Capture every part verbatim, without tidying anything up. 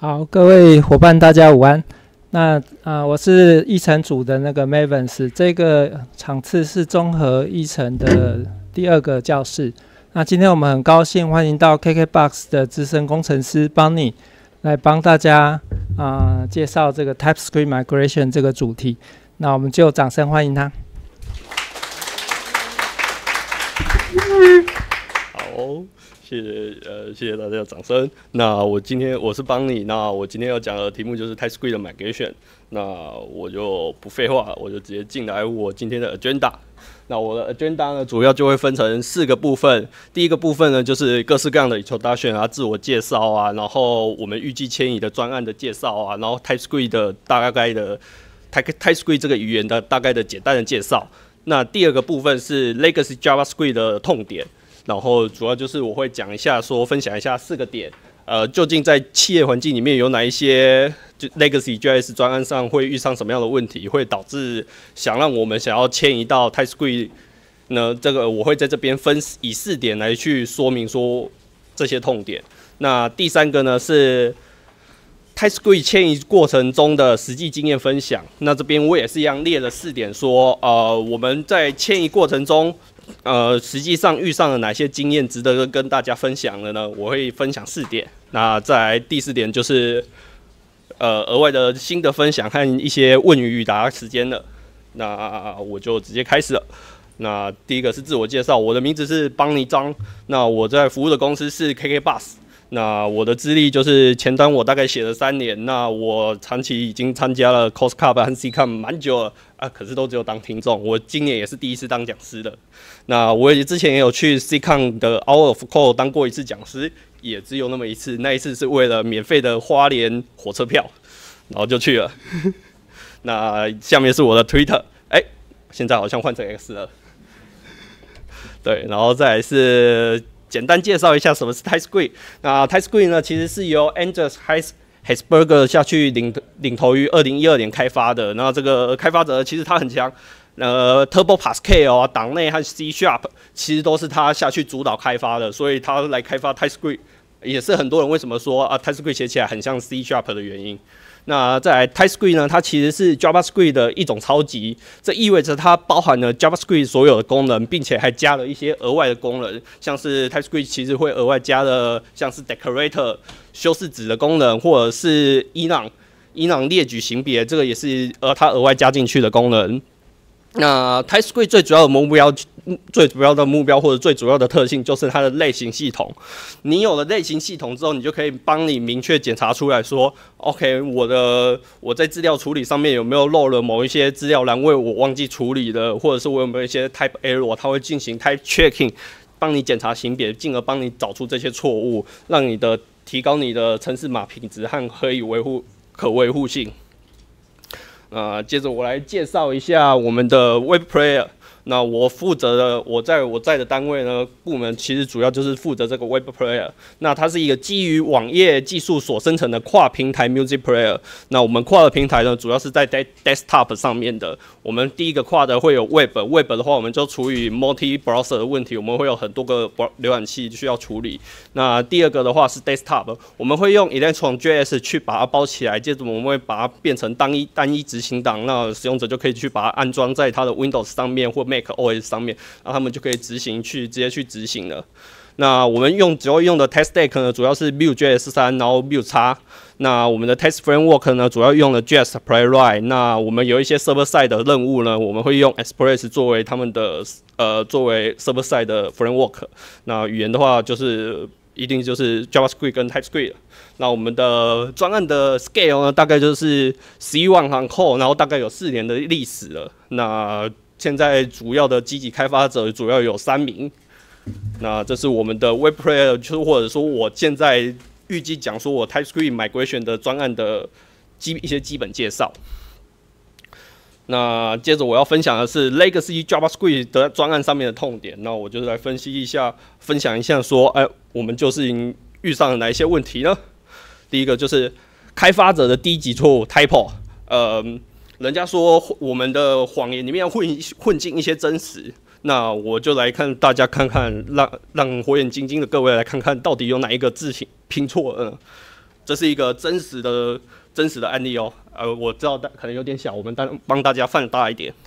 好，各位伙伴，大家午安。那啊、呃，我是议程组的那个 Mavens， 这个场次是综合议程的第二个教室。那今天我们很高兴欢迎到 K K B O X 的资深工程师 Bonnie 来帮大家啊、呃、介绍这个 TypeScript Migration 这个主题。那我们就掌声欢迎他。 好。谢谢呃，谢谢大家的掌声。那我今天我是邦尼，那我今天要讲的题目就是 TypeScript 的 Migration。那我就不废话，我就直接进来我今天的 agenda。那我的 agenda 呢，主要就会分成四个部分。第一个部分呢，就是各式各样的 introduction 啊、自我介绍啊，然后我们预计迁移的专案的介绍啊，然后 TypeScript 的大概的 TypeScript 这个语言的大概的简单的介绍。那第二个部分是 Legacy JavaScript 的痛点。然后主要就是我会讲一下，说分享一下四个点，呃，究竟在企业环境里面有哪一些就 Legacy J S 专案上会遇上什么样的问题，会导致想让我们想要迁移到 TypeScript 呢？这个我会在这边分以四点来去说明说这些痛点。那第三个呢是 TypeScript 迁移过程中的实际经验分享。那这边我也是一样列了四点说，呃，我们在迁移过程中。呃，实际上遇上了哪些经验值得跟大家分享的呢？我会分享四点。那再来第四点就是呃额外的新的分享和一些问语与答时间了。那我就直接开始了。那第一个是自我介绍，我的名字是邦尼张。那我在服务的公司是 K K B O X。那我的资历就是前端我大概写了三年，那我长期已经参加了 COSCUP 和 C COM 蛮久了啊，可是都只有当听众。我今年也是第一次当讲师的。那我也之前也有去 C COM 的 Hour of Code 当过一次讲师，也只有那么一次。那一次是为了免费的花莲火车票，然后就去了。那下面是我的 Twitter， 哎、欸，现在好像换成 X 了。对，然后再来是。简单介绍一下什么是 TypeScript。那 TypeScript 呢，其实是由 Anders Hesberger 下去领领头于二零一二年开发的。那这个开发者其实他很强，呃 ，Turbo Pascal 啊，党内和 C Sharp 其实都是他下去主导开发的，所以他来开发 TypeScript 也是很多人为什么说啊 TypeScript 写起来很像 C Sharp 的原因。那再来 TypeScript 呢，它其实是 JavaScript 的一种超级，这意味着它包含了 JavaScript 所有的功能，并且还加了一些额外的功能，像是 TypeScript 其实会额外加了像是 Decorator 修饰子的功能，或者是 enum enum 列举型别，这个也是呃它额外加进去的功能。那 TypeScript 最主要的目标，最主要的目标或者最主要的特性就是它的类型系统。你有了类型系统之后，你就可以帮你明确检查出来说 ，OK， 我的我在资料处理上面有没有漏了某一些资料栏位我忘记处理的，或者是我有没有一些 type error， 它会进行 type checking， 帮你检查型别，进而帮你找出这些错误，让你的提高你的程式码品质和可以维护可维护性。呃，接着我来介绍一下我们的 Web Player。那我负责的，我在我在的单位呢，部门其实主要就是负责这个 Web Player。那它是一个基于网页技术所生成的跨平台 Music Player。那我们跨的平台呢，主要是在 Desktop 上面的。我们第一个跨的会有 Web，Web 的话，我们就处理 Multi Browser 的问题，我们会有很多个浏览器需要处理。那第二个的话是 Desktop， 我们会用 Electron J S 去把它包起来，接着我们会把它变成单一单一执行档，那使用者就可以去把它安装在它的 Windows 上面或 Mac O S 上面，然后他们就可以执行去直接去执行了。那我们用主要用的 Test Stack 呢，主要是 Vue J S 三，然后 Vue X。那我们的 Test Framework 呢，主要用了 J S Playwright。那我们有一些 Server Side 的任务呢，我们会用 Express 作为他们的呃作为 Server Side 的 Framework。那语言的话就是一定就是 JavaScript 跟 TypeScript。那我们的专案的 Scale 呢，大概就是十一万行 code， 然后大概有四年的历史了。那现在主要的积极开发者主要有三名。那这是我们的 Web Player， 就是或者说我现在预计讲说我 TypeScript Migration 的专案的基一些基本介绍。那接着我要分享的是 Legacy JavaScript 的专案上面的痛点。那我就是来分析一下，分享一下说，哎，我们就是遇上了哪一些问题呢？第一个就是开发者的低级错误 typo， 呃。人家说我们的谎言里面混混进一些真实，那我就来看大家看看，让让火眼金睛的各位来看看，到底有哪一个字拼拼错了呢？ 这是一个真实的真实的案例哦。呃，我知道可能有点小，我们帮帮大家放大一点。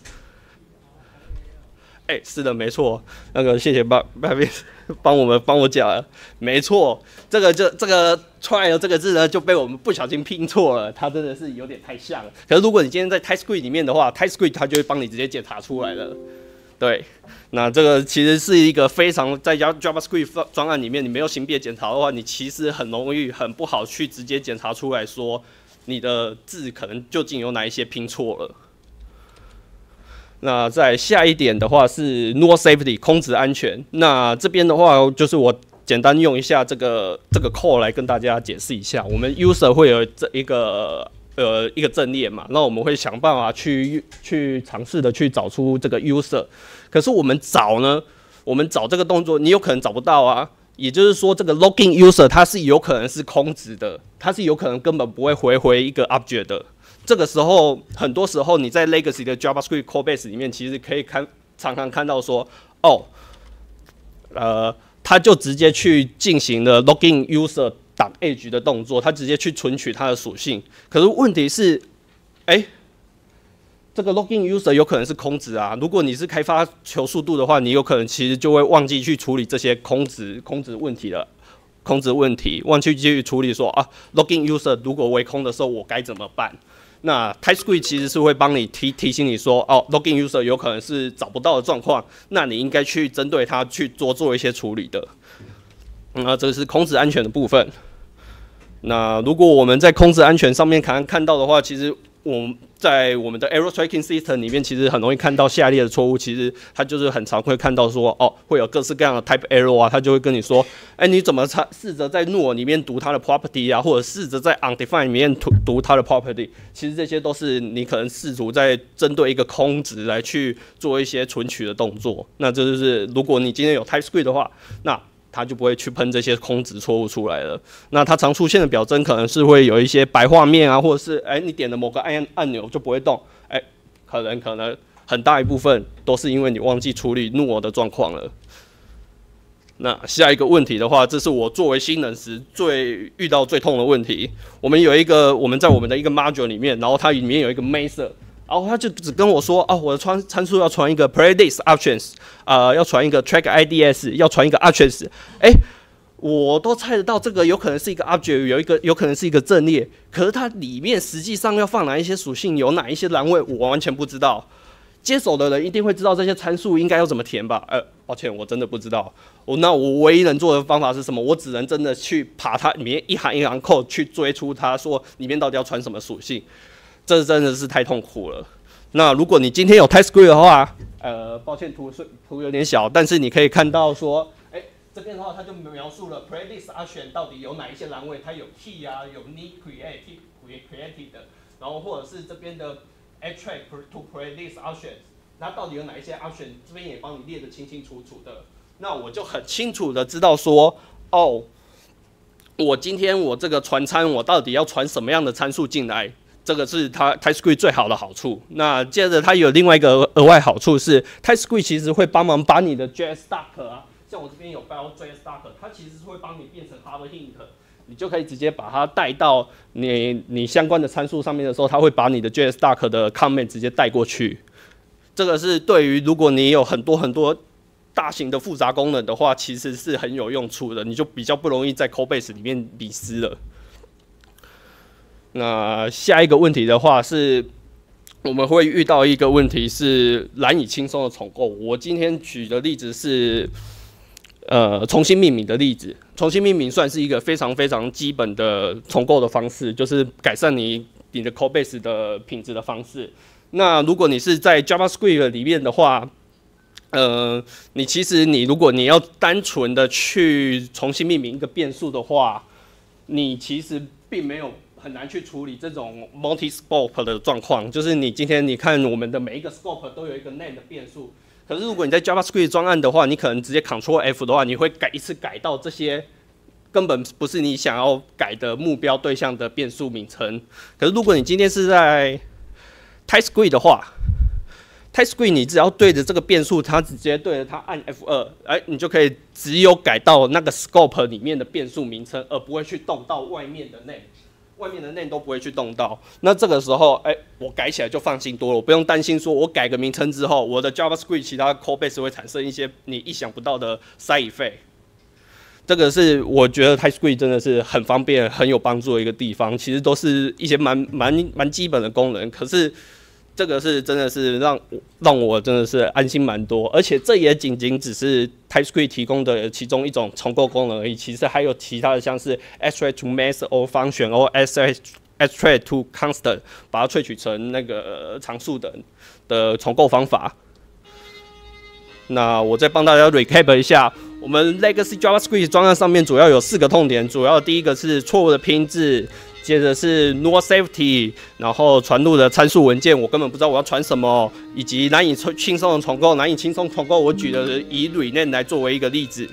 哎、欸，是的，没错，那个谢谢巴巴比帮我们帮我讲了，没错，这个就这个 trial 这个字呢就被我们不小心拼错了，它真的是有点太像了。可是如果你今天在 TypeScript 里面的话 ，TypeScript 它就会帮你直接检查出来了。对，那这个其实是一个非常在 JavaScript 专案里面，你没有型别检查的话，你其实很容易很不好去直接检查出来说你的字可能究竟有哪一些拼错了。那在下一点的话是 null safety 空值安全。那这边的话就是我简单用一下这个这个 code 来跟大家解释一下。我们 user 会有这一个呃一个阵列嘛，那我们会想办法去去尝试的去找出这个 user。可是我们找呢，我们找这个动作，你有可能找不到啊。也就是说，这个 login user 它是有可能是空值的，它是有可能根本不会回回一个 object 的。这个时候，很多时候你在 legacy 的 JavaScript codebase 里面，其实可以看常常看到说，哦，呃，它就直接去进行了 login user 打 age 的动作，它直接去存取它的属性。可是问题是，哎、欸，这个 login user 有可能是空值啊。如果你是开发求速度的话，你有可能其实就会忘记去处理这些空值空值问题了。空值问题，忘记去处理说啊 ，login user 如果为空的时候，我该怎么办？那 TypeScript 其实是会帮你提提醒你说，哦 ，login user 有可能是找不到的状况，那你应该去针对它去多做一些处理的。那这是空值安全的部分。那如果我们在空值安全上面看看到的话，其实我们在我们的 error tracking system 里面，其实很容易看到下列的错误。其实它就是很常会看到说，哦，会有各式各样的 type error 啊，它就会跟你说，哎、欸，你怎么试着在 null 里面读它的 property 啊，或者试着在 undefined 里面读读它的 property， 其实这些都是你可能试图在针对一个空值来去做一些存取的动作。那这就是如果你今天有 TypeScript 的话，那它就不会去喷这些空值错误出来了。那它常出现的表征可能是会有一些白画面啊，或者是哎、欸、你点了某个按按钮就不会动，哎、欸，可能可能很大一部分都是因为你忘记处理 null 的状况了。那下一个问题的话，这是我作为新人时最遇到最痛的问题。我们有一个我们在我们的一个 module 里面，然后它里面有一个 method。然后他就只跟我说，哦，我的参参数要传一个 predicts options， 呃，要传一个 track I D S， 要传一个 options， 哎，我都猜得到这个有可能是一个 object， 有一个有可能是一个阵列，可是它里面实际上要放哪一些属性，有哪一些栏位，我完全不知道。接手的人一定会知道这些参数应该要怎么填吧？呃，抱歉，我真的不知道。我那我唯一能做的方法是什么？我只能真的去爬它里面一行一行 code 去追出它说里面到底要传什么属性。这真的是太痛苦了。那如果你今天有 TypeScript 的话，呃，抱歉，图图有点小，但是你可以看到说，哎、欸，这边的话它就描述了 predicts option 到底有哪一些栏位，它有 key 啊，有 need create created 的，然后或者是这边的 add track to predicts options， 那到底有哪一些 option， 这边也帮你列得清清楚楚的。那我就很清楚的知道说，哦，我今天我这个传参，我到底要传什么样的参数进来？这个是它 TypeScript 最好的好处。那接着它有另外一个额外好处是 ，TypeScript 其实会帮忙把你的 J S Doc 啊，像我这边有包 J S Doc， 它其实是会帮你变成 Hard Hint， 你就可以直接把它带到你你相关的参数上面的时候，它会把你的 J S Doc 的 comment 直接带过去。这个是对于如果你有很多很多大型的复杂功能的话，其实是很有用处的，你就比较不容易在 Codebase 里面迷失了。那下一个问题的话是，我们会遇到一个问题是难以轻松的重构。我今天举的例子是，呃，重新命名的例子。重新命名算是一个非常非常基本的重构的方式，就是改善你你的 Codebase 的品质的方式。那如果你是在 JavaScript 里面的话，呃，你其实你如果你要单纯的去重新命名一个变数的话，你其实并没有很难去处理这种 multi scope 的状况，就是你今天你看我们的每一个 scope 都有一个 name 的变数，可是如果你在 JavaScript 专案的话，你可能直接 Ctrl F 的话，你会改一次改到这些根本不是你想要改的目标对象的变数名称。可是如果你今天是在 TypeScript 的话 TypeScript 你只要对着这个变数，它直接对着它按 F 二，哎，你就可以只有改到那个 scope 里面的变数名称，而不会去动到外面的 name， 外面的 name 都不会去动到。那这个时候，哎，我改起来就放心多了，我不用担心说我改个名称之后，我的 JavaScript 其他 codebase 会产生一些你意想不到的 side effect。这个是我觉得 TypeScript 真的是很方便、很有帮助的一个地方。其实都是一些蛮蛮蛮基本的功能，可是这个是真的是让让我真的是安心蛮多。而且这也仅仅只是 TypeScript 提供的其中一种重构功能而已，其实还有其他的，像是 abstract to method or function or abstract to constant， 把它萃取成那个常数的的重构方法。那我再帮大家 recap 一下，我们 Legacy JavaScript 专案上面主要有四个痛点，主要第一个是错误的拼字，接着是 null safety， 然后传入的参数文件我根本不知道我要传什么，以及难以轻松的重构，难以轻松重构。我举的以 rename 来作为一个例子。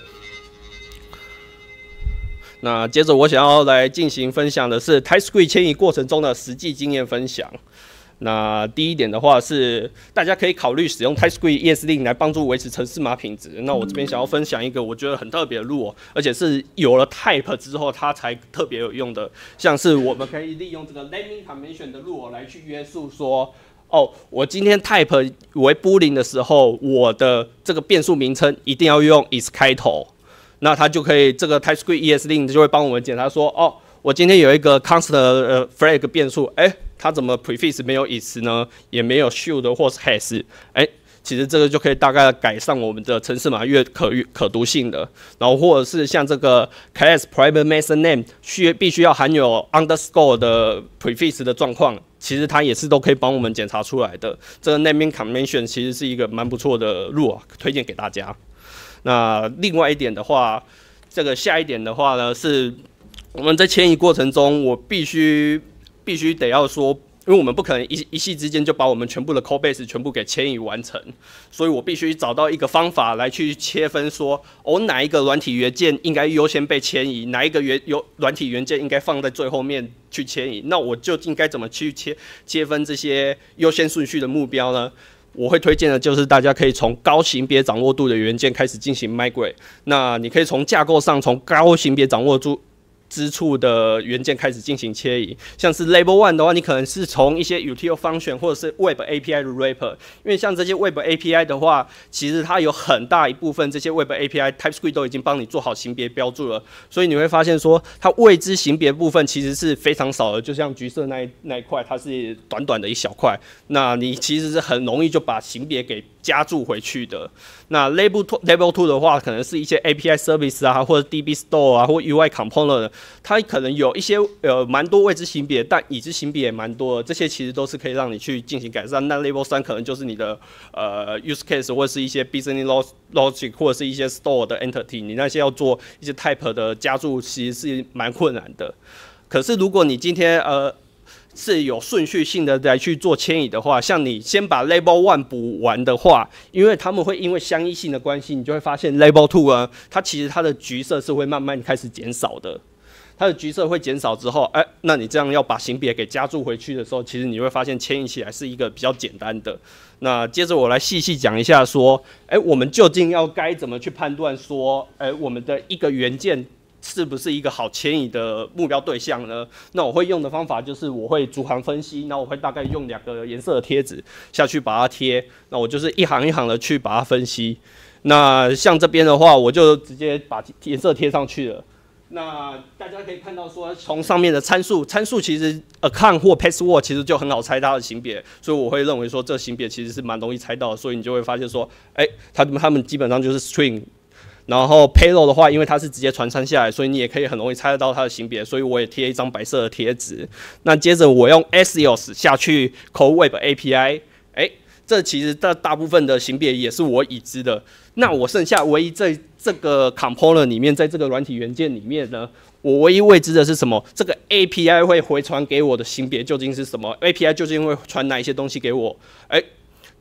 那接着我想要来进行分享的是 TypeScript 迁移过程中的实际经验分享。那第一点的话是，大家可以考虑使用 TypeScript E S Lint 来帮助维持程式码品质。那我这边想要分享一个我觉得很特别的路、喔，而且是有了 Type 之后它才特别有用的，像是我们可以利用这个 naming convention 的路、喔、来去约束说，哦，我今天 Type 为 Boolean 的时候，我的这个变数名称一定要用 is 开头，那它就可以这个 TypeScript E S Lint 就会帮我们检查说，哦，我今天有一个 constant 呃 flag 变数，哎、欸。它怎么 prefix 没有 is 呢？也没有 should 或是 has， 哎、欸，其实这个就可以大概改善我们的程式码越可可读性的。然后或者是像这个 class private method name 需必须要含有 underscore 的 prefix 的状况，其实它也是都可以帮我们检查出来的。这个 naming convention 其实是一个蛮不错的路啊，推荐给大家。那另外一点的话，这个下一点的话呢，是我们在迁移过程中，我必须。必须得要说，因为我们不可能一一夕之间就把我们全部的 codebase 全部给迁移完成，所以我必须找到一个方法来去切分说，哦，哪一个软体元件应该优先被迁移，哪一个元有软体元件应该放在最后面去迁移。那我究竟该怎么去切切分这些优先顺序的目标呢？我会推荐的就是大家可以从高型别掌握度的元件开始进行 migrate。那你可以从架构上从高型别掌握度之处的元件开始进行迁移，像是 Label One 的话，你可能是从一些 util function 或者是 Web A P I 的 wrapper， 因为像这些 Web A P I 的话，其实它有很大一部分这些 Web A P I TypeScript 都已经帮你做好型别标注了，所以你会发现说，它未知型别部分其实是非常少的，就像橘色那一那一块，它是短短的一小块，那你其实是很容易就把型别给加注回去的。那 Label Two Label Two 的话，可能是一些 A P I Service 啊，或者 D B Store 啊，或 U I Component， 它可能有一些呃蛮多未知型别，但已知型别也蛮多的。这些其实都是可以让你去进行改善。那 Label 三可能就是你的呃 Use Case 或者是一些 Business Logic 或者是一些 Store 的 Entity， 你那些要做一些 Type 的加注，其实是蛮困难的。可是如果你今天呃是有顺序性的来去做迁移的话，像你先把 Label One 补完的话，因为他们会因为相依性的关系，你就会发现 Label Two 啊，它其实它的橘色是会慢慢开始减少的。它的橘色会减少之后，哎、欸，那你这样要把型别给加注回去的时候，其实你会发现迁移起来是一个比较简单的。那接着我来细细讲一下，说，哎、欸，我们究竟要该怎么去判断说，哎、欸，我们的一个元件是不是一个好迁移的目标对象呢？那我会用的方法就是我会逐行分析，那我会大概用两个颜色的贴纸下去把它贴，那我就是一行一行的去把它分析。那像这边的话，我就直接把颜色贴上去了。那大家可以看到说，从上面的参数，参数其实 account 或 password 其实就很好猜它的型别，所以我会认为说这个型别其实是蛮容易猜到的，所以你就会发现说，哎、欸，他们他们基本上就是 string。然后 payload 的话，因为它是直接传承下来，所以你也可以很容易猜得到它的型别，所以我也贴一张白色的贴纸。那接着我用 Axios 下去 call Web A P I， 哎，这其实大大部分的型别也是我已知的。那我剩下唯一在这个 component 里面，在这个软体元件里面呢，我唯一未知的是什么？这个 A P I 会回传给我的型别究竟是什么 ？A P I 究竟会传哪一些东西给我？哎。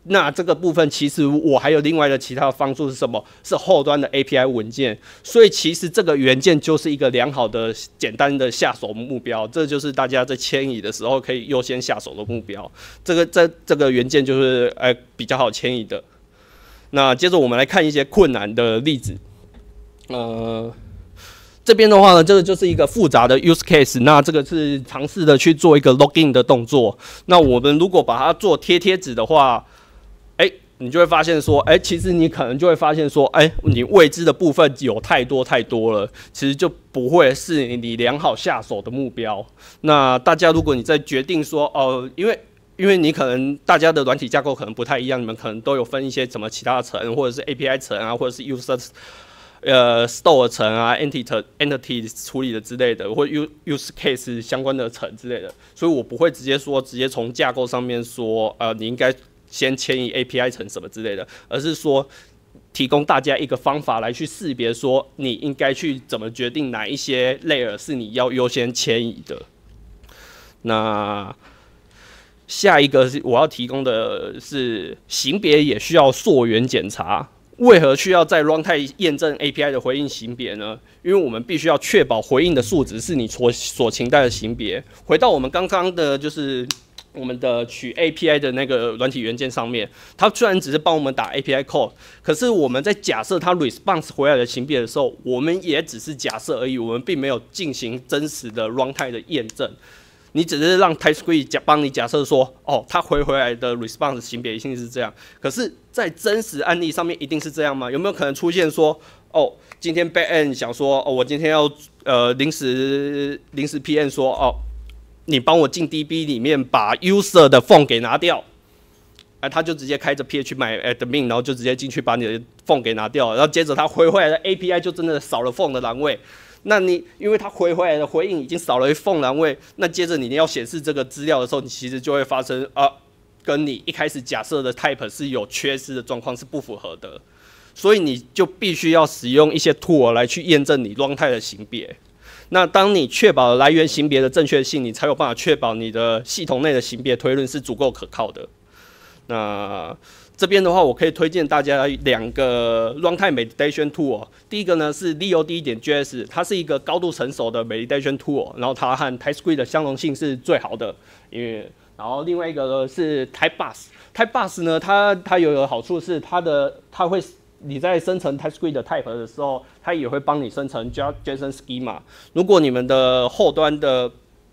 那这个部分其实我还有另外的其他的方式是什么？是后端的 A P I 文件。所以其实这个元件就是一个良好的、简单的下手目标，这就是大家在迁移的时候可以优先下手的目标。这个这这个元件就是呃比较好迁移的。那接着我们来看一些困难的例子。呃，这边的话呢，这个就是一个复杂的 use case。那这个是尝试的去做一个 login 的动作。那我们如果把它做贴贴纸的话，哎，你就会发现说，哎，其实你可能就会发现说，哎，你未知的部分有太多太多了，其实就不会是你良好下手的目标。那大家如果你在决定说，哦，因为因为你可能大家的软体架构可能不太一样，你们可能都有分一些什么其他的层，或者是 A P I 层啊，或者是 user 呃 store 层啊 ，entity entity 处理的之类的，或 use case 相关的层之类的，所以我不会直接说直接从架构上面说，呃，你应该先迁移 A P I 层什么之类的，而是说提供大家一个方法来去识别说你应该去怎么决定哪一些 layer 是你要优先迁移的。那下一个是我要提供的是型别也需要溯源检查。为何需要在 runtime 验证 A P I 的回应型别呢？因为我们必须要确保回应的数值是你所所期待的型别。回到我们刚刚的，就是我们的取 A P I 的那个软体元件上面，它虽然只是帮我们打 A P I code， 可是我们在假设它 response 回来的型别的时候，我们也只是假设而已，我们并没有进行真实的 runtime 的验证。你只是让 TypeScript 帮你假设说，哦，它回回来的 response 型别一定是这样。可是，在真实案例上面一定是这样吗？有没有可能出现说，哦，今天 backend 想说，哦，我今天要呃临时临时 P M 说，哦，你帮我进 D B 里面把 user 的 phone 给拿掉，啊，他就直接开着 P H P 买 admin， 然后就直接进去把你的 phone 给拿掉，然后接着他回回来的 A P I 就真的少了 phone 的栏位。那你因为它回回来的回应已经少了一缝栏位，那接着你要显示这个资料的时候，你其实就会发生啊，跟你一开始假设的 type 是有缺失的状况是不符合的，所以你就必须要使用一些 tool 来去验证你 runtime 的型别。那当你确保了来源型别的正确性，你才有办法确保你的系统内的型别推论是足够可靠的。那这边的话，我可以推荐大家两个 runtime validation tool。第一个呢是 L O D 点 J S， 它是一个高度成熟的 validation tool， 然后它和 TypeScript 的相容性是最好的。因为，然后另外一个呢是 TypeBus。TypeBus 呢，它它有一个好处是它的它会你在生成 TypeScript 的 type 的时候，它也会帮你生成 JSON schema。如果你们的后端的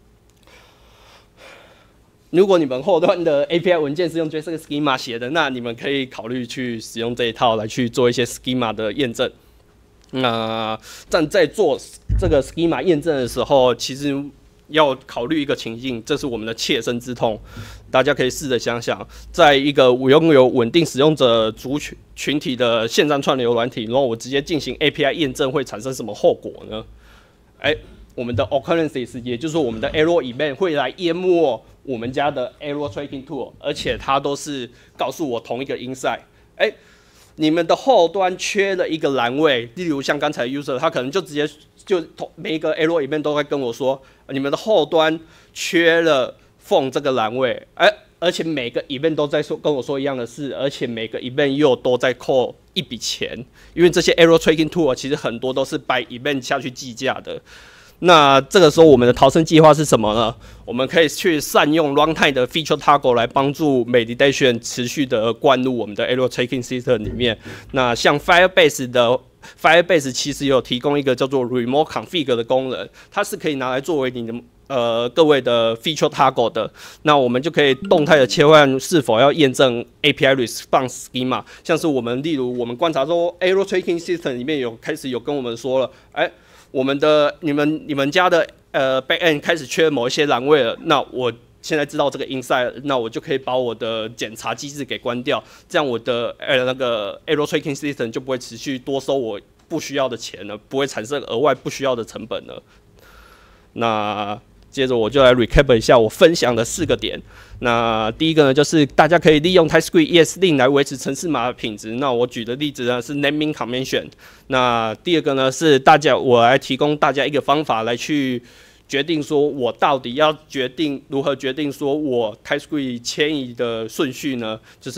如果你们后端的 A P I 文件是用 JSON schema 写的，那你们可以考虑去使用这一套来去做一些 schema 的验证。那但在做这个 schema 验证的时候，其实要考虑一个情境，这是我们的切身之痛。大家可以试着想想，在一个我拥有稳定使用者族群群体的线上串流软体，然后我直接进行 A P I 验证会产生什么后果呢？哎、欸，我们的 occurrences， 也就是我们的 error event 会来淹没我们家的 error tracking tool， 而且它都是告诉我同一个 insight。哎、欸，你们的后端缺了一个栏位，例如像刚才 user， 他可能就直接就每一个 error event 都会跟我说，你们的后端缺了 phone 这个栏位，哎、欸，而且每个 event 都在说跟我说一样的事，而且每个 event 又都在扣一笔钱，因为这些 error tracking tool 其实很多都是 by event 下去计价的。那这个时候，我们的逃生计划是什么呢？我们可以去善用 runtime 的 feature toggle 来帮助 validation 持续的灌入我们的 error tracking system 里面。那像 Firebase 的 Firebase 其实有提供一个叫做 remote config 的功能，它是可以拿来作为你的呃各位的 feature toggle 的。那我们就可以动态的切换是否要验证 A P I response schema， 像是我们例如我们观察说 error tracking system 里面有开始有跟我们说了，哎、欸。我们的你们你们家的呃 backend 开始缺某一些栏位了，那我现在知道这个 insight， 那我就可以把我的检查机制给关掉，这样我的呃那个 error tracking system 就不会持续多收我不需要的钱了，不会产生额外不需要的成本了。那接着我就来 recap 一下我分享的四个点。那第一个呢，就是大家可以利用 TypeScript E S Lint 来维持程式码的品质。那我举的例子呢是 naming convention。那第二个呢是大家我来提供大家一个方法来去决定说我到底要决定如何决定说我 TypeScript 迁移的顺序呢？就是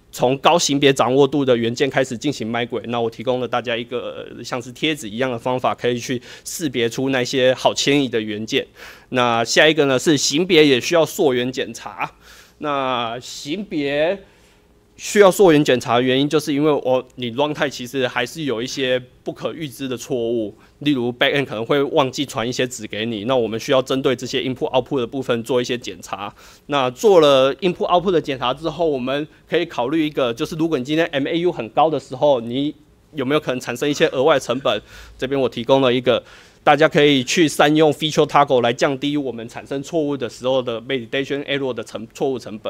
从高型别掌握度的元件开始进行 migrate。那我提供了大家一个、呃、像是贴纸一样的方法，可以去识别出那些好迁移的元件。那下一个呢是型别也需要溯源检查。那型别需要溯源检查的原因，就是因为我你 runtime 其实还是有一些不可预知的错误，例如 backend 可能会忘记传一些值给你，那我们需要针对这些 input output 的部分做一些检查。那做了 input output 的检查之后，我们可以考虑一个，就是如果你今天 M A U 很高的时候，你有没有可能产生一些额外成本？这边我提供了一个，大家可以去善用 feature toggle 来降低我们产生错误的时候的 validation error 的成错误成本。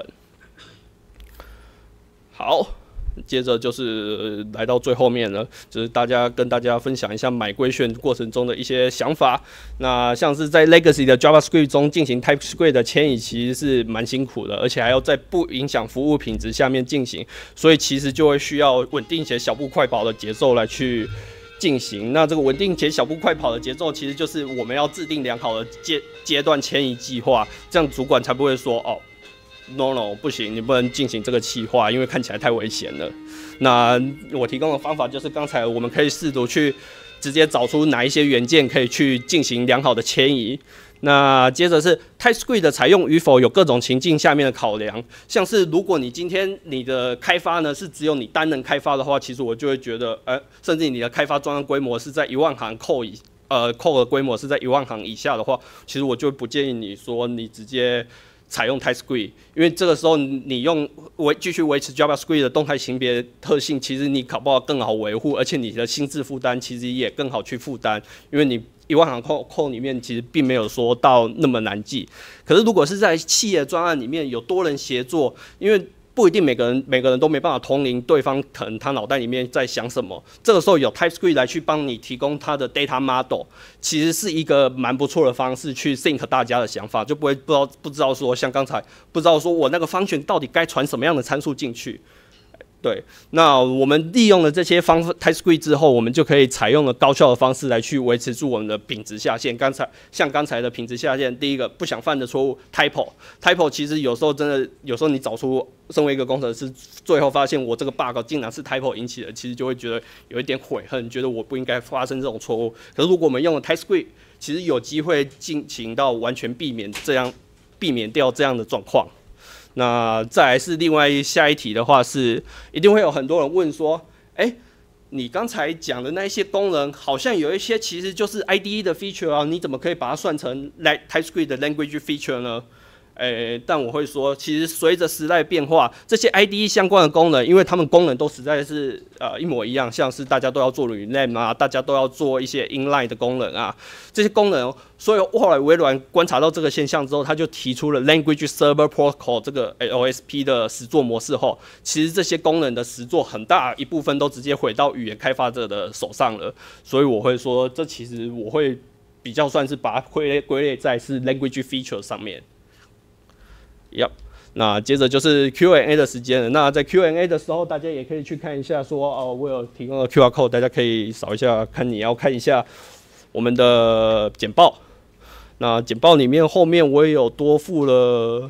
好，接着就是来到最后面了，就是大家跟大家分享一下migration过程中的一些想法。那像是在 Legacy 的 JavaScript 中进行 TypeScript 的迁移，其实是蛮辛苦的，而且还要在不影响服务品质下面进行，所以其实就会需要稳定且小步快跑的节奏来去进行。那这个稳定且小步快跑的节奏，其实就是我们要制定良好的阶阶段迁移计划，这样主管才不会说哦。No no 不行，你不能进行这个企划，因为看起来太危险了。那我提供的方法就是刚才我们可以试图去直接找出哪一些元件可以去进行良好的迁移。那接着是 TypeScript 的采用与否有各种情境下面的考量，像是如果你今天你的开发呢是只有你单人开发的话，其实我就会觉得，呃，甚至你的开发专案规模是在一万行扣以呃扣的规模是在一万行以下的话，其实我就不建议你说你直接采用 TypeScript， 因为这个时候你用维继续维持 JavaScript 的动态型别特性，其实你搞不好更好维护，而且你的心智负担其实也更好去负担，因为你一万行 code code 里面其实并没有说到那么难记。可是如果是在企业专案里面有多人协作，因为不一定每个人每个人都没办法通灵对方可能他脑袋里面在想什么，这个时候有 TypeScript 来去帮你提供他的 data model， 其实是一个蛮不错的方式去 think 大家的想法，就不会不知道不知道说像刚才不知道说我那个function到底该传什么样的参数进去。对，那我们利用了这些方 TypeScript 之后，我们就可以采用了高效的方式来去维持住我们的品质下限。刚才像刚才的品质下限，第一个不想犯的错误 typo，typo 其实有时候真的有时候你找出，身为一个工程师，最后发现我这个 bug 竟然是 typo 引起的，其实就会觉得有一点悔恨，觉得我不应该发生这种错误。可是如果我们用了 TypeScript， 其实有机会进行到完全避免这样避免掉这样的状况。那再来是另外下一题的话是，一定会有很多人问说，哎、欸，你刚才讲的那一些功能，好像有一些其实就是 I D E 的 feature 啊，你怎么可以把它算成 TypeScript 的 language feature 呢？诶、欸，但我会说，其实随着时代变化，这些 I D E 相关的功能，因为它们功能都实在是呃一模一样，像是大家都要做 rename 啊，大家都要做一些 inline 的功能啊，这些功能，所以后来微软观察到这个现象之后，他就提出了 Language Server Protocol 这个 L S P 的实作模式后，其实这些功能的实作很大一部分都直接回到语言开发者的手上了，所以我会说，这其实我会比较算是把它归类归类在是 language feature 上面。Yep， 那接着就是 Q and A 的时间了。那在 Q and A 的时候，大家也可以去看一下说，哦，我有提供了 Q R code， 大家可以扫一下，看你要看一下我们的简报。那简报里面后面我也有多附了。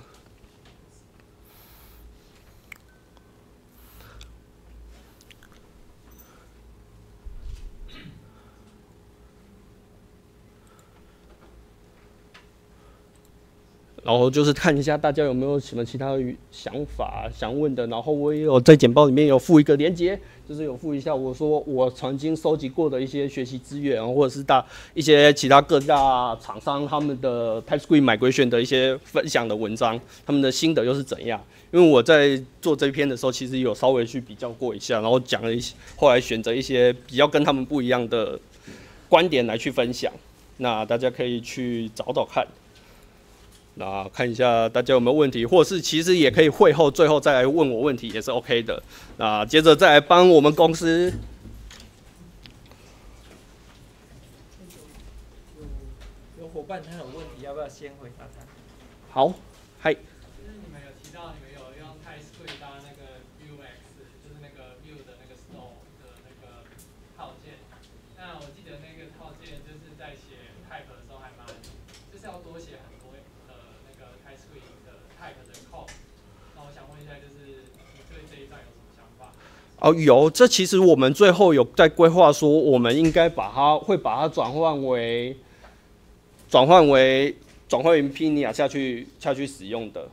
然后就是看一下大家有没有什么其他的想法想问的，然后我也有在简报里面有附一个连结，就是有附一下我说我曾经收集过的一些学习资源，或者是大一些其他各大厂商他们的 TypeScript migration 的一些分享的文章，他们的心得又是怎样？因为我在做这篇的时候，其实有稍微去比较过一下，然后讲了一些，后来选择一些比较跟他们不一样的观点来去分享，那大家可以去找找看。那看一下大家有没有问题，或是其实也可以会后最后再来问我问题也是 OK 的。那接着再来帮我们公司有有伙伴他有问题，要不要先回答他？ 好，嗨。 就是你们有提到你们有用 TypeScript 当那个 Vuex， 就是那个 Vue 的那个 Store 的那个套件。那我记得那个套件就是在写 Type 的时候还蛮，就是要多写很多。TypeScript 的 type 的 code， 那我想问一下，就是你对这一段有什么哦，有，这其实我们最后有在规划说，我们应该把它会把它转换为转换为转换为 Pinia 下去下去使用的。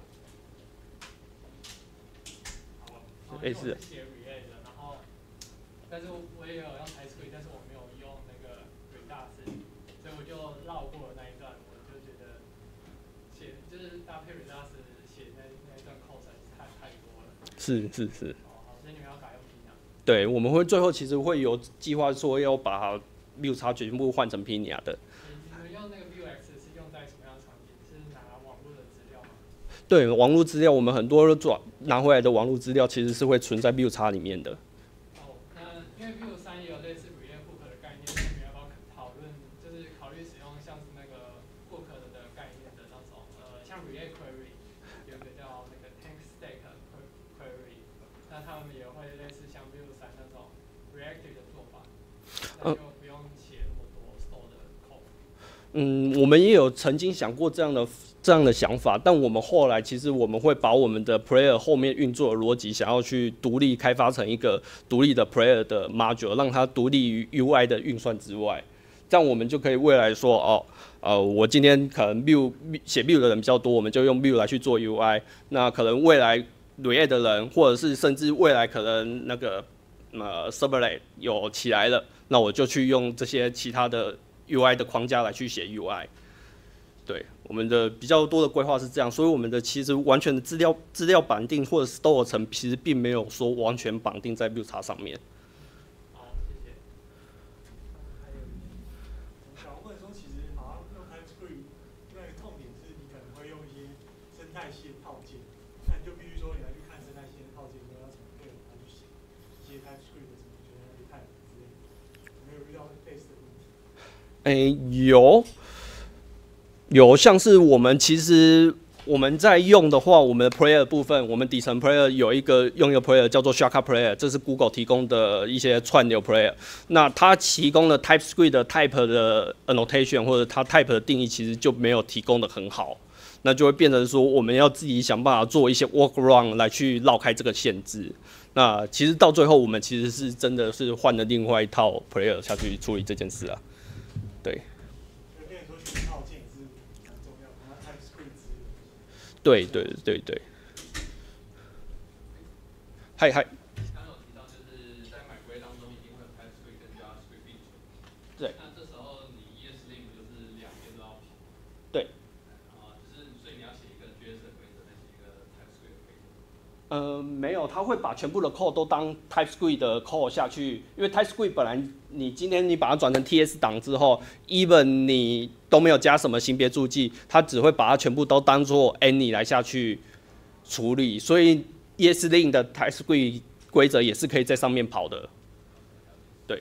类似的。 写 React 的，然后，但是我也有用 TypeScript， 但是我没有用那个 Redux， 所以我就绕过了那一段，我就觉得写就是搭配 Redux 写那那一段 code 实在是太太多了。 是是是。 哦，好，所以你们要改用 Pinia。 对，我们会最后其实会有计划说要把 Vue 叉全部换成 Pinia 的。 你们用那个 Vuex 是用在什么样的场景？是拿网络的资料吗？ 对，网络资料我们很多转拿回来的网络资料其实是会存在 Vue 叉里面的。 哦，那因为 Vue 三也有类似 React Hook 的概念，那你们要不要讨论，就是考虑使用像是那个 Hook 的概念的那种，呃，像 React Query 有一个叫那个 Tank Stack Query， 那他们也会类似像 Vue 三那种 Reactive 的做法，那就不用写那么多 store 的 code。 嗯，我们也有曾经想过这样的这样的想法，但我们后来其实我们会把我们的 Player 后面运作的逻辑，想要去独立开发成一个独立的 Player 的 module， 让它独立于 U I 的运算之外，这样我们就可以未来说哦，呃，我今天可能 Vue 写 Vue 的人比较多，我们就用 Vue 来去做 U I， 那可能未来 React 的人，或者是甚至未来可能那个呃 Servlet 有起来了，那我就去用这些其他的 U I 的框架来去写 U I。对，我们的比较多的规划是这样，所以我们的其实完全的资料资料绑定或者 store 层，其实并没有说完全绑定在 Vue 叉上面。 好，谢谢。 还有，我想问说，其实好像用 TypeScript 那个痛点是你可能会用一些生态系的套件，那你就必须说你要去看生态系的套件，说要怎么配合它去写一些 TypeScript 的什么 generic type 之类的，有没有遇到类似的问题？ 诶、有。有像是我们其实我们在用的话，我们的 Player 部分，我们底层 Player 有一个用一个 Player 叫做 Shaka Player， 这是 Google 提供的一些串流 Player。那它提供的 TypeScript 的 Type 的 annotation 或者它 Type 的定义，其实就没有提供的很好，那就会变成说我们要自己想办法做一些 workaround 来去绕开这个限制。那其实到最后，我们其实是真的是换了另外一套 Player 下去处理这件事啊，对。对对对对，嗨嗨。 刚刚有提到，就是在买规当中一定会有 TypeScript 跟 JavaScript 并存。 对。 那这时候你 E S Lint 就是两边都要跑。 对。 啊，就是所以你要写一个 J S 的规则，再写一个 TypeScript 的规则。 呃，没有，他会把全部的 code 都当 TypeScript 的 code 下去，因为 TypeScript 本来你今天你把它转成 T S 档之后 ，even 你都没有加什么型别注记，它只会把它全部都当做 any 来下去处理，所以 E S Lint 的 TypeScript 规则也是可以在上面跑的。对。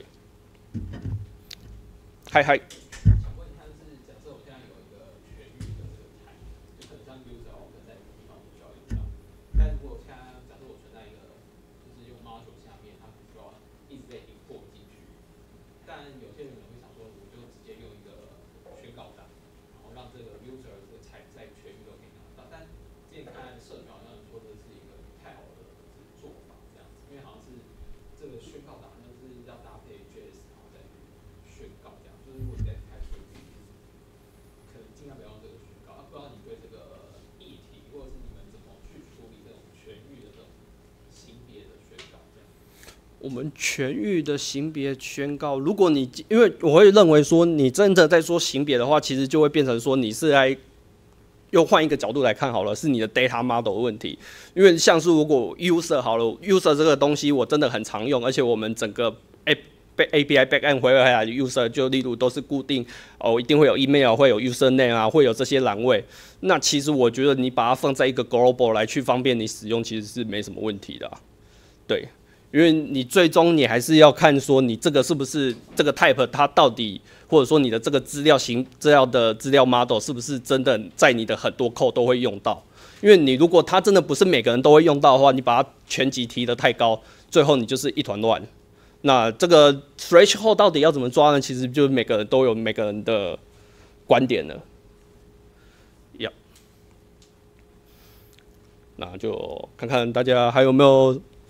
嗨嗨。 想问一下，就是假设我现在有一个全域的这个 type， 就可能像 user 我可能在某个地方不需要用到，但如果现在假设我存在一个就是用 module 下面，它不需要一直被 import 进去，但有些人可能会想说，我就直接用一个宣告档，然后让这个 user 这个 type 在全域都可以拿到。但之前看社团好像说这是一个不太好的做法，这样子，因为好像是这个宣告档就是要搭配 J S， 然后再宣告这样。就是如果你在 TypeScript 可能尽量不要用这个宣告。啊，不知道你对这个议题，或者是你们怎么去处理这种全域的这种型别的宣告这样。 我们全域的型别宣告，如果你因为我会认为说，你真的在说型别的话，其实就会变成说你是来又换一个角度来看好了，是你的 data model 的问题。因为像是如果 user 好了 ，user 这个东西我真的很常用，而且我们整个 app A P I backend 回来的 user 就例如都是固定哦，一定会有 email， 会有 username 啊，会有这些栏位。那其实我觉得你把它放在一个 global 来去方便你使用，其实是没什么问题的、啊。对，因为你最终你还是要看说你这个是不是这个 type 它到底，或者说你的这个资料型资料的资料 model 是不是真的在你的很多 code 都会用到。因为你如果它真的不是每个人都会用到的话，你把它全级提得太高，最后你就是一团乱。那这个 threshold 到底要怎么抓呢？其实就是每个人都有每个人的观点了。呀、yeah ，那就看看大家还有没有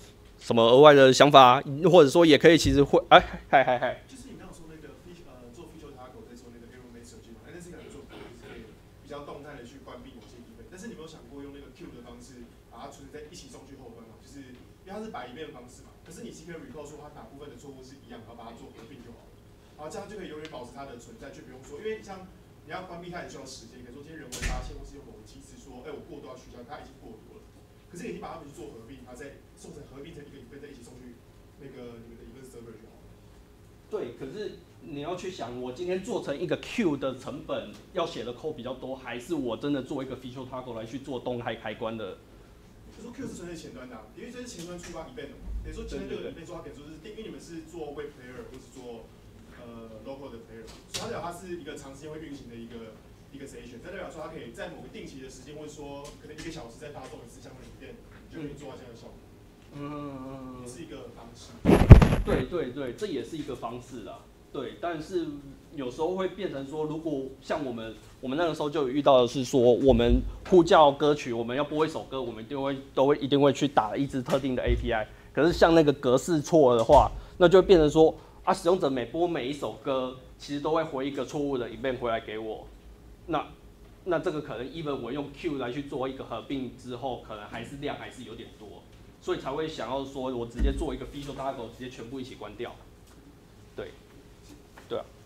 什么额外的想法，或者说也可以其实会哎嗨嗨嗨。 就是你刚刚说那个呃做 feature toggle 在做那个 arrow map 设计嘛，那是可能做可以比较动态的去关闭某些 event， 但是你有没有想过用那个 queue 的方式把它存在一起送去后端嘛？就是因为它是摆 event 的方式嘛，可是你是可以 recall 说它哪部分的错误是一样，然后把它做合并就好了，然后这样就可以永远保持它的存在，就不用说，因为像你要关闭它也需要时间，比如说今天人为发现或是用某个机制说，哎、欸、我过多要取消，它已经过多了，可是你已经把它们去做合并，它再送成合并成一个 event 再一起送去那个你们的 event server 就好了。 对，可是你要去想，我今天做成一个 Q 的成本要写的 code 比较多，还是我真的做一个 feature toggle 来去做动态开关的？ 就说 Q 是存在前端的、啊，因为这是前端触发 event 的嘛。等于说前端这个 event 说它等于说是，因为你们是做 web player 或是做呃 local 的 player， 所以它代表它是一个长时间会运行的一个一个 session， 代表说它可以在某个定期的时间，或者说可能一个小时再发送一次相关的 event， 就可以做到这样的效果。嗯，也是一个方式。 对对对，这也是一个方式啦。对，但是有时候会变成说，如果像我们我们那个时候就有遇到的是说，我们呼叫歌曲，我们要播一首歌，我们一定会都会一定会去打一支特定的 A P I。可是像那个格式错的话，那就会变成说啊，使用者每播每一首歌，其实都会回一个错误的 event 回来给我。那那这个可能 even 我用 Q 来去做一个合并之后，可能还是量还是有点多，所以才会想要说我直接做一个 feature toggle， 直接全部一起关掉。对。对啊。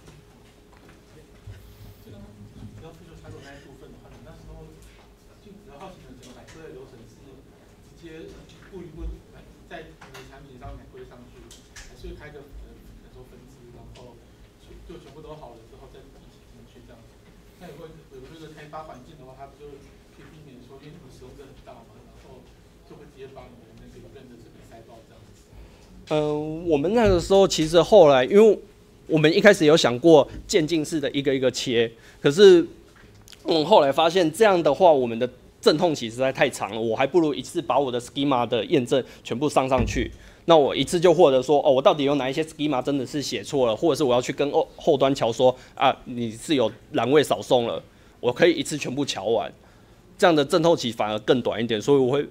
这刚刚提到 feature toggle 那一部分的话，你那时候就比较好奇的整个买车的流程是直接一步一步在你的产品上面归上去，还是会开个呃很多分支，然后就全部都好了之后再一起进去这样子。那有个有这个开发环境的话，它不就可以避免说，因为你们使用者很大嘛，然后就会直接把你的那个 event 的这个塞爆这样子。 嗯，我们那个时候其实后来，因为我们一开始有想过渐进式的一个一个切，可是我们后来发现这样的话，我们的阵痛期实在太长了，我还不如一次把我的 schema 的验证全部上上去。那我一次就获得说，哦，我到底有哪一些 schema 真的是写错了，或者是我要去跟后端瞧说，啊，你是有栏位少送了，我可以一次全部瞧完，这样的阵痛期反而更短一点，所以我会。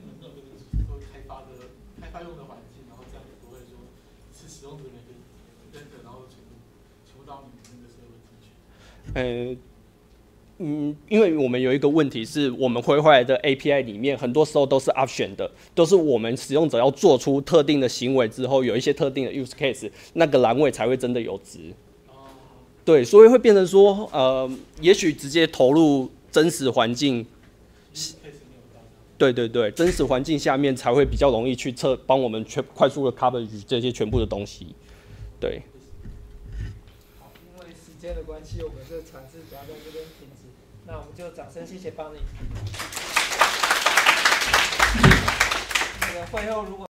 嗯嗯，因为我们有一个问题是，我们绘画的 A P I 里面很多时候都是 option 的，都是我们使用者要做出特定的行为之后，有一些特定的 use case， 那个栏位才会真的有值。对，所以会变成说，呃，也许直接投入真实环境，对对对，真实环境下面才会比较容易去测，帮我们全快速的 cover 这些全部的东西，对。 时间的关系，我们这场次主要在这边停止。那我们就掌声谢谢邦尼。那个会后如果